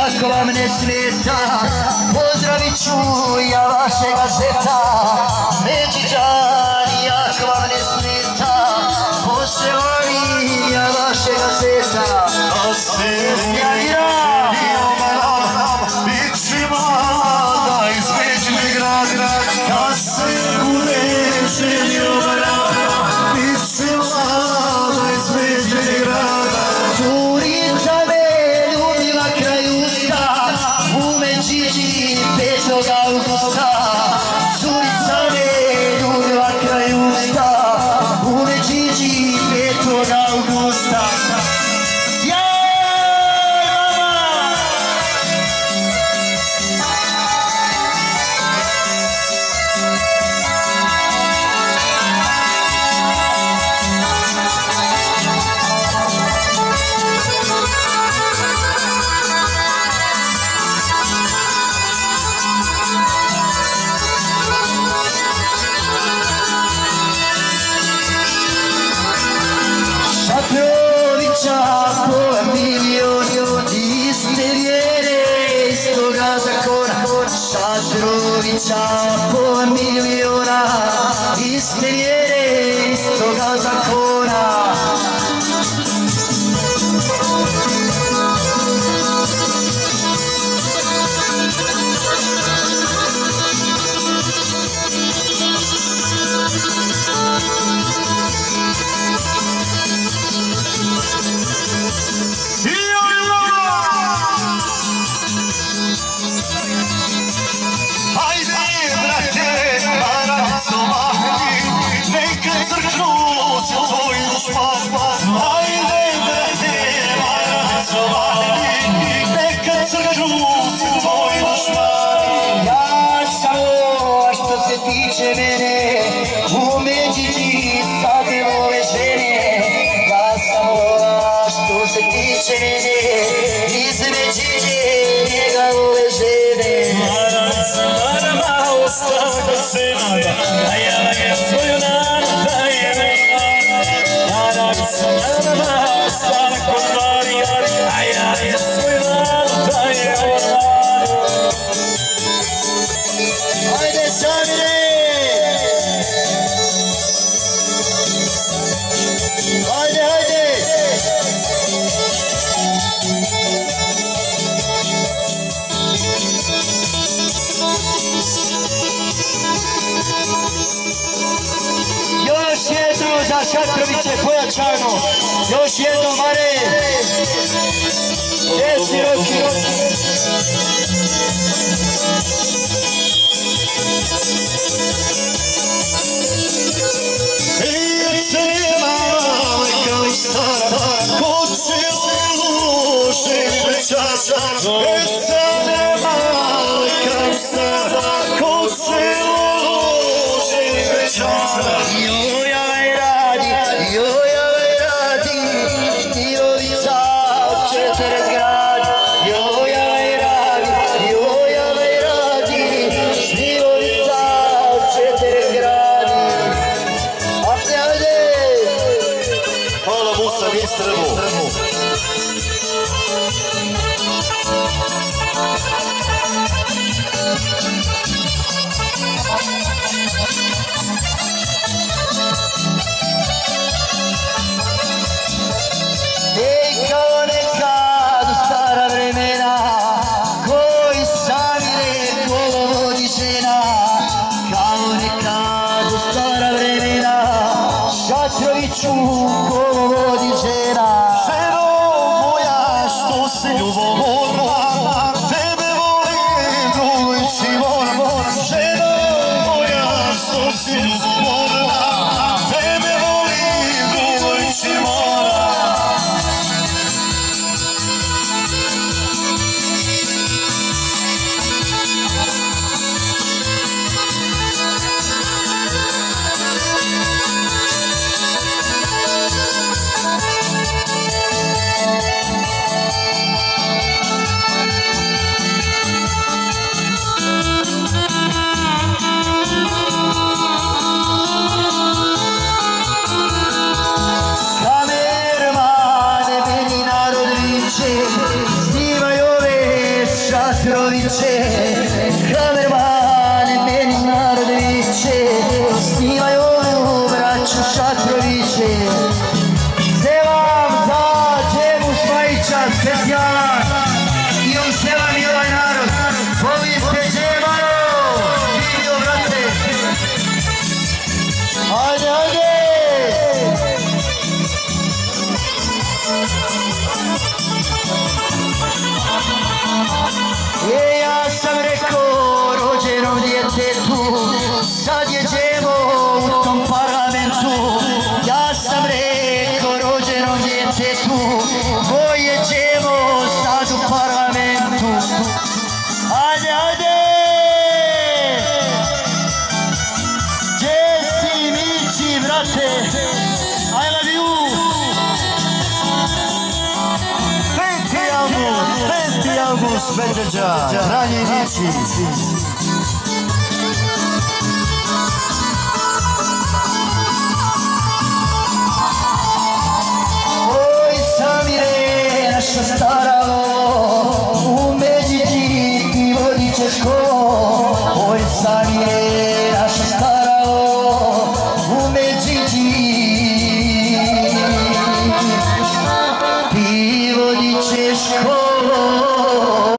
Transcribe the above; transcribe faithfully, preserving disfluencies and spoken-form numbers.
ako vam ne smeta, pozdravit ću ja vašega zeta. Međiđani, ako vam ne smeta, pozdravim ja vašega zeta. Sjavira! Da između grada, da se bude želio brada, bit će mlada između grada. Curica me ljubila kraj usta, u Međiđi petog augusta. Curica me ljubila kraj usta, u Međiđi petog augusta. Šatrovića po miliona, iste vjere, istoga zakona. Tiče mene, u Međiđi sade ove žene. Ja sam ova što se tiče mene, iz Međiđe njega ove žene. Maram sam marama, ostao da se nada, a ja je svoju nadu dajem. Maram sam marama, ostao kod Marija, a ja je svoju nadu dajem. Ajde Samire! Ajde, ajde! Još jedno za Šatroviće pojačano! Još jedno, Mare! Desi, roki, roki! Šatroviću kolo vodi žena. Ženo moja što se ljubomorna, tebe volim drugo i život. Ženo moja što se ljubomorna, tebe volim drugo i život. viče, kamerman meni narod viče, snimaju ovu braću Šatroviće. Selam za Džemu Smajića, specijalan, i on selam i ovaj narod, volite Džemano, vidio brate. Ajde, ajde! E, ja sam rekao rođenom djetetu, sad je Džemo u tom parlamentu. Ja sam rekao rođenom djetetu, moj je Džemo sad u parlamentu. Ajde, ajde! Gdje si Mići, brate? I love you! Peti album, peti album Medveđa, Dragi Mići.